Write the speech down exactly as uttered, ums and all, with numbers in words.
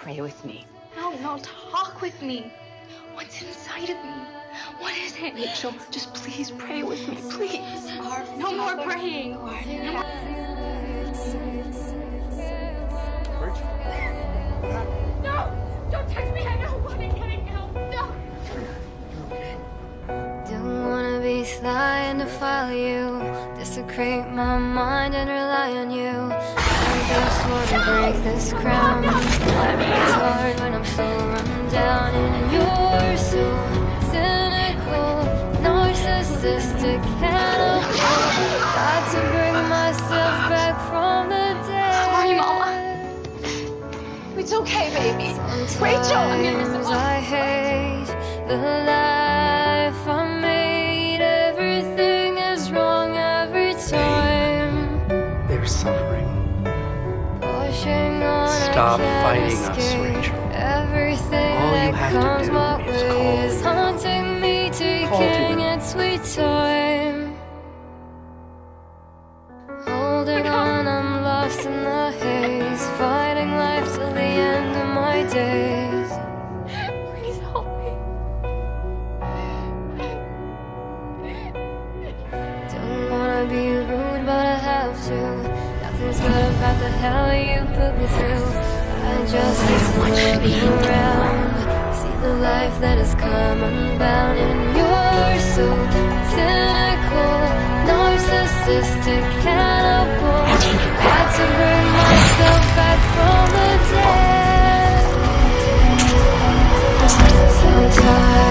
pray with me. No, no, talk with me. What's inside of me? What is it? Rachel, just please pray with me, please. Our no more praying. No more. No! Don't touch me! I don't want to get it out. No! Don't wanna be sly and defile you, desecrate my mind and rely on you. I just wanna break this crown. It's hard when I'm so run down and you're so cynical, narcissistic, cannibal. Got to bring myself back from the dead. How are you, Mama? It's okay, baby. Sometimes Rachel, I'm gonna miss the I hate the life I made. Everything is wrong every time. They're suffering. Pushing on, Stop I can't fighting us, escape. Rachel. Everything All you that have to comes do my is way call is to haunting me, Call to taking them. its sweet time. Holding on, I'm lost in the haze, fighting life till the end of my days. Please help me. Don't wanna be rude, but I have to. Nothing's good about the hell you put me through. I just need to look around, see the life that has come unbound. And you're so cynical, narcissistic, cannibal. Got to bring myself back from the dead. Sometimes